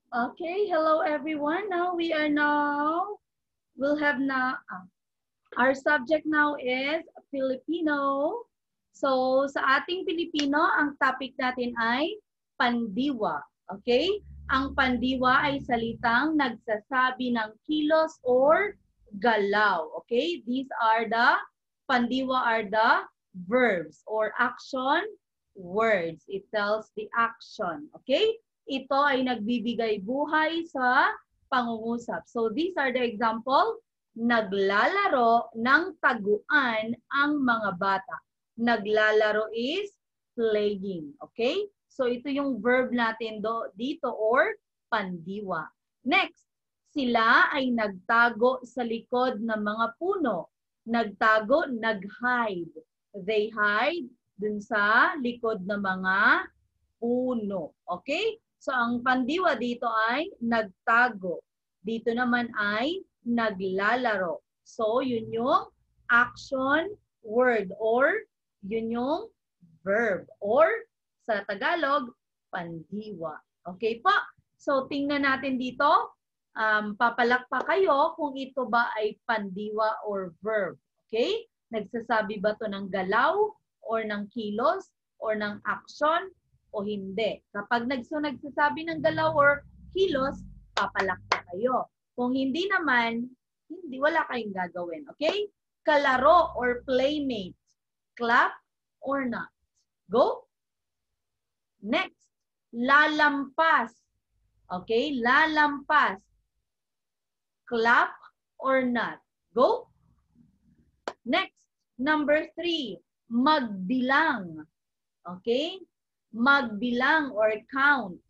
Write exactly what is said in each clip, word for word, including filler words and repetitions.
Okay, hello everyone. Now we are now, we'll have na, ah, our subject now is Filipino. So sa ating Pilipino, ang topic natin ay pandiwa. Okay? Ang pandiwa ay salitang nagsasabi ng kilos or galaw. Okay? These are the, pandiwa are the verbs or action words. It tells the action. Okay? Ito ay nagbibigay buhay sa pangungusap. So these are the example. Naglalaro ng taguan ang mga bata. Naglalaro is playing. Okay? So ito yung verb natin do, dito or pandiwa. Next, sila ay nagtago sa likod ng mga puno. Nagtago, nag-hide. They hide dun sa likod ng mga puno. Okay? So ang pandiwa dito ay nagtago. Dito naman ay naglalaro. So yun yung action word or yun yung verb or sa Tagalog, pandiwa. Okay po? So tingnan natin dito. Um, papalakpa kayo kung ito ba ay pandiwa or verb. Okay? Nagsasabi ba to ng galaw or ng kilos or ng action o hindi? Kapag nagso nagsasabi ng galaw or kilos, papalakpa kayo. Kung hindi naman, hindi, wala kayong gagawin. Okay? Kalaro or playmate. Clap or not. Go. Next. Lalampas. Okay? Lalampas. Clap or not. Go. Next. Number three. Magbilang. Okay? Magbilang or count.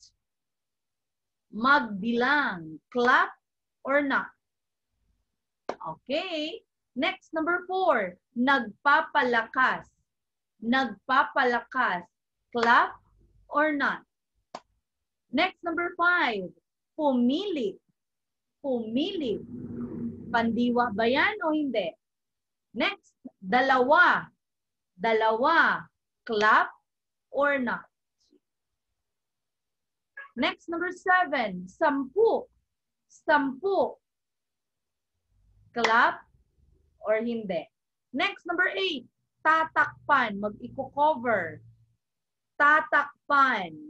Magbilang. Clap or not. Okay. Next, number four. Nagpapalakas. Nagpapalakas. Clap or not. Next, number five. Pumili. Pumili. Pandiwa ba yan o hindi? Next, dalawa. Dalawa. Clap or not. Next, number seven. Sampu. Sampu. Clap or hindi. Next, number eight. Tatakpan. Mag-i-cover. Tatakpan.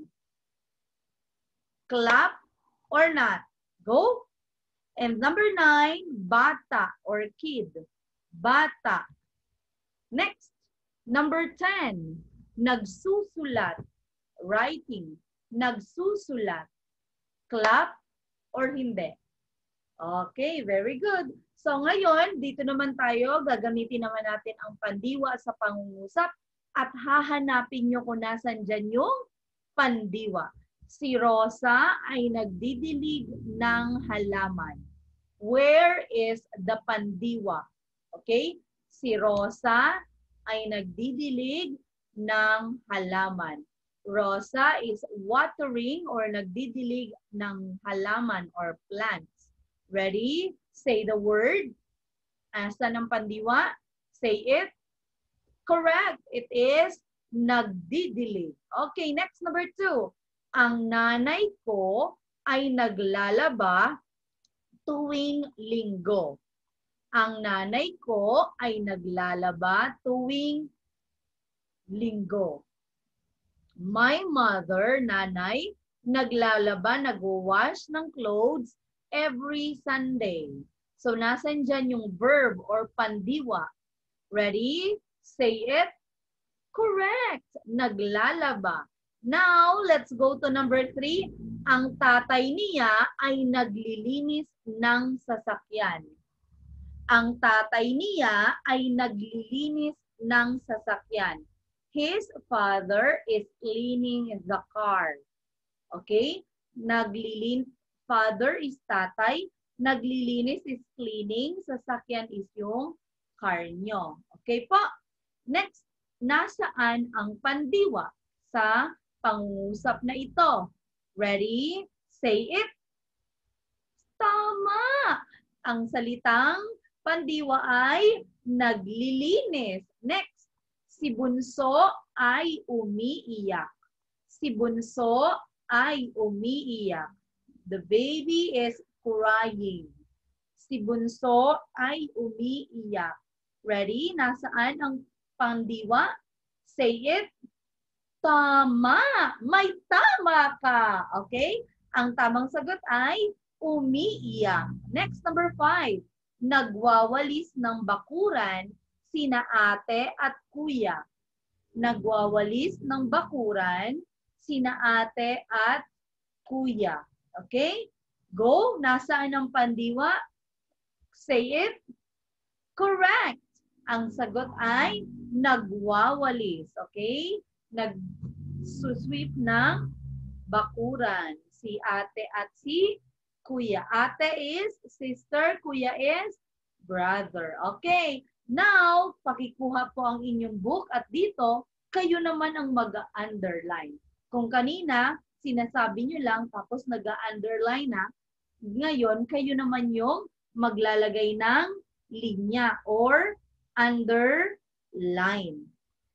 Clap or not. Go. And number nine, bata or kid. Bata. Next, number ten. Nagsusulat. Writing. Nagsusulat. Clap or hindi. Okay, very good. So ngayon, dito naman tayo, gagamitin naman natin ang pandiwa sa pangungusap at hahanapin nyo kung nasan dyan yung pandiwa. Si Rosa ay nagdidilig ng halaman. Where is the pandiwa? Okay? Si Rosa ay nagdidilig ng halaman. Rosa is watering or nagdidilig ng halaman or plants. Ready? Say the word. Asan ang pandiwa? Say it. Correct. It is nagdidilig. Okay, next number two. Ang nanay ko ay naglalaba tuwing linggo. Ang nanay ko ay naglalaba tuwing linggo. My mother, nanay, naglalaba, nag-wash ng clothes every Sunday. So, nasan dyan yung verb or pandiwa? Ready? Say it. Correct. Naglalaba. Now, let's go to number three. Ang tatay niya ay naglilinis ng sasakyan. Ang tatay niya ay naglilinis ng sasakyan. His father is cleaning the car. Okay? Naglilinis. Father is tatay. Naglilinis is cleaning. Sasakyan is yung car nyo. Okay po? Next, nasaan ang pandiwa sa pangungusap na ito? Ready? Say it. Tama! Ang salitang pandiwa ay naglilinis. Next, si Bunso ay umiiyak. Si Bunso ay umiiyak. The baby is crying. Si bunso ay umiiyak. Ready? Nasaan ang pangdiwa? Say it. Tama! May tama ka! Okay? Ang tamang sagot ay umiiyak. Next, number five. Nagwawalis ng bakuran sina ate at kuya. Nagwawalis ng bakuran sina ate at kuya. Okay? Go. Nasaan ang pandiwa? Say it. Correct. Ang sagot ay nagwawalis. Okay? Nag-sweep ng bakuran. Si ate at si kuya. Ate is sister, kuya is brother. Okay. Now, pakikuha po ang inyong book at dito, kayo naman ang mag-underline. Kung kanina, sinasabi nyo lang tapos nag-underline na, ngayon, kayo naman yung maglalagay ng linya or underline.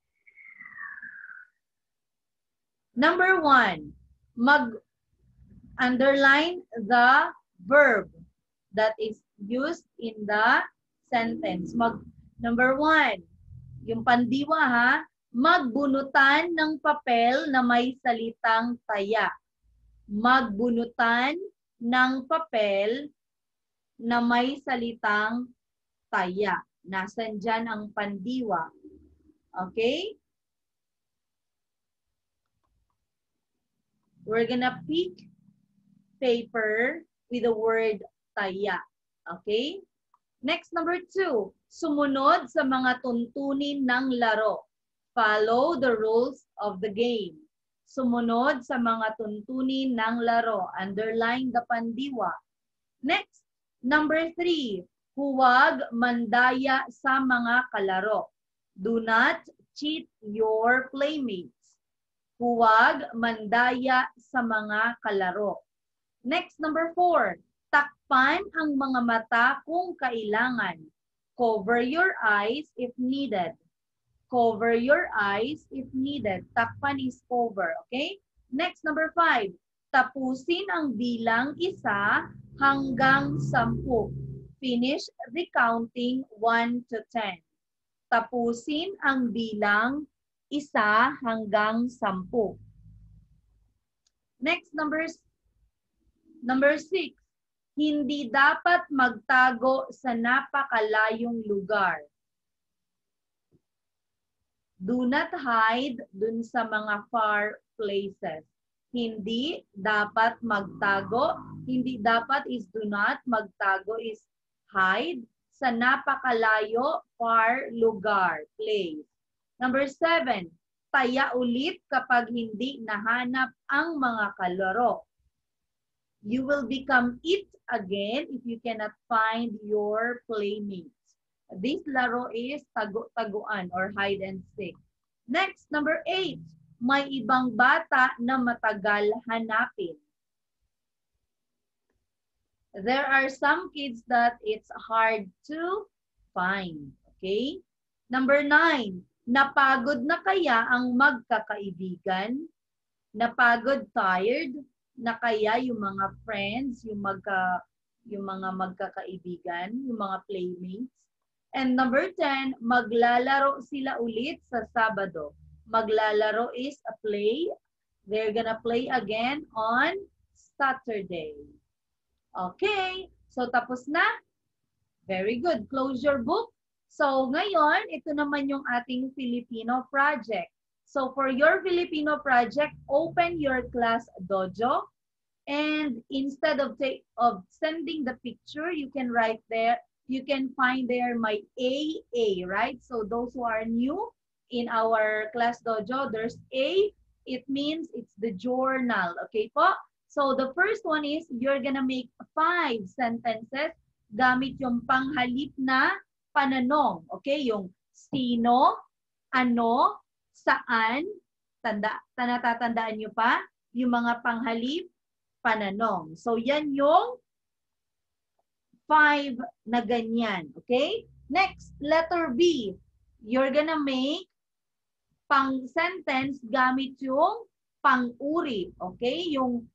Number one, mag-underline the verb that is used in the sentence. Mag, number one, yung pandiwa ha, magbunutan ng papel na may salitang taya. Magbunutan ng papel na may salitang taya. Nasaan dyan ang pandiwa? Okay? We're gonna pick paper with the word taya. Okay? Next, number two. Sumunod sa mga tuntunin ng laro. Follow the rules of the game. Sumunod sa mga tuntunin ng laro. Underline the pandiwa. Next, number three. Huwag mandaya sa mga kalaro. Do not cheat your playmates. Huwag mandaya sa mga kalaro. Next, number four. Takpan ang mga mata kung kailangan. Cover your eyes if needed. Cover your eyes if needed. Takpan is cover, okay? Next, number five. Tapusin ang bilang isa hanggang sampu. Finish the counting one to ten. Tapusin ang bilang isa hanggang sampu. Next, number, number six. Hindi dapat magtago sa napakalayong lugar. Do not hide dun sa mga far places. Hindi dapat magtago. Hindi dapat is do not. Magtago is hide sa napakalayo, far lugar, place. Number seven, taya ulit kapag hindi nahanap ang mga kalaro. You will become it again if you cannot find your playmates. This laro is tago-taguan or hide and seek. Next, number eight, may ibang bata na matagal hanapin. There are some kids that it's hard to find. Okay? Number nine, napagod na kaya ang magkakaibigan? Napagod, tired, na kaya yung mga friends, yung, magka, yung mga magkakaibigan, yung mga playmates? And number ten, maglalaro sila ulit sa Sabado. Maglalaro is a play. They're gonna play again on Saturday. Okay, so tapos na? Very good. Close your book. So ngayon, ito naman yung ating Filipino project. So for your Filipino project, open your class dojo. And instead of, take, of sending the picture, you can write there, you can find there my A A, right? So those who are new in our class dojo, there's A. It means it's the journal. Okay po? So the first one is you're gonna make five sentences gamit yung panghalip na pananong. Okay? Yung sino, ano, saan, tanda, natatandaan nyo pa? Yung mga panghalip, pananong. So yan yung five na ganyan. Okay? Next, letter B. You're gonna make pang sentence gamit yung pang-uri. Okay? Yung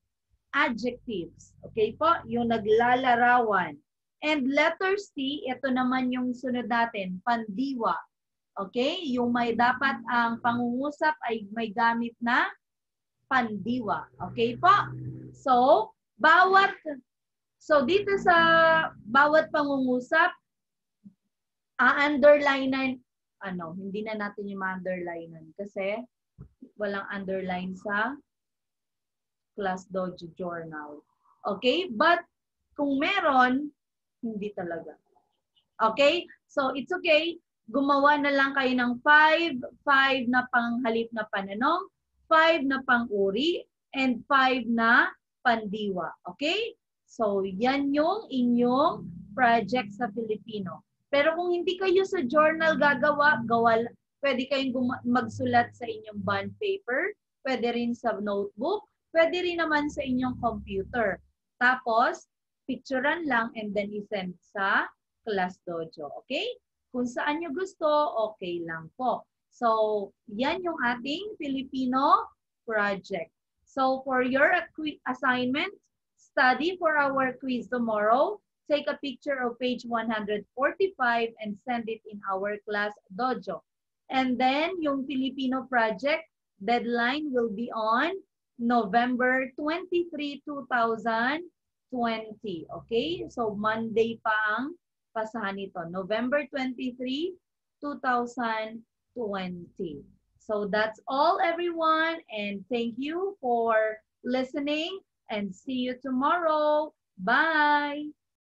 adjectives. Okay po? Yung naglalarawan. And letter C, ito naman yung sunod natin, pandiwa. Okay? Yung may dapat ang pangungusap ay may gamit na pandiwa. Okay po? So, bawat, so dito sa bawat pangungusap, a-underline, ano, hindi na natin yung ma-underlinean kasi walang underline sa Class Dojo Journal. Okay? But kung meron, hindi talaga. Okay? So, it's okay. Gumawa na lang kayo ng five, five na panghalip na pananong, five na pang-uri, and five na pandiwa. Okay? So, yan yung inyong project sa Filipino. Pero kung hindi kayo sa journal gagawa, gawa, pwede kayong magsulat sa inyong bond paper, pwede rin sa notebook, pwede rin naman sa inyong computer. Tapos, picturean lang and then isend sa Class Dojo. Okay? Kung saan nyo gusto, okay lang po. So, yan yung ating Filipino project. So, for your assignment, study for our quiz tomorrow. Take a picture of page one hundred forty-five and send it in our Class Dojo. And then, yung Filipino project, deadline will be on November twenty-third, two thousand twenty. Okay? So, Monday pa ang pasahan nito. November twenty-third, two thousand twenty. So, that's all, everyone. And thank you for listening. And see you tomorrow. Bye!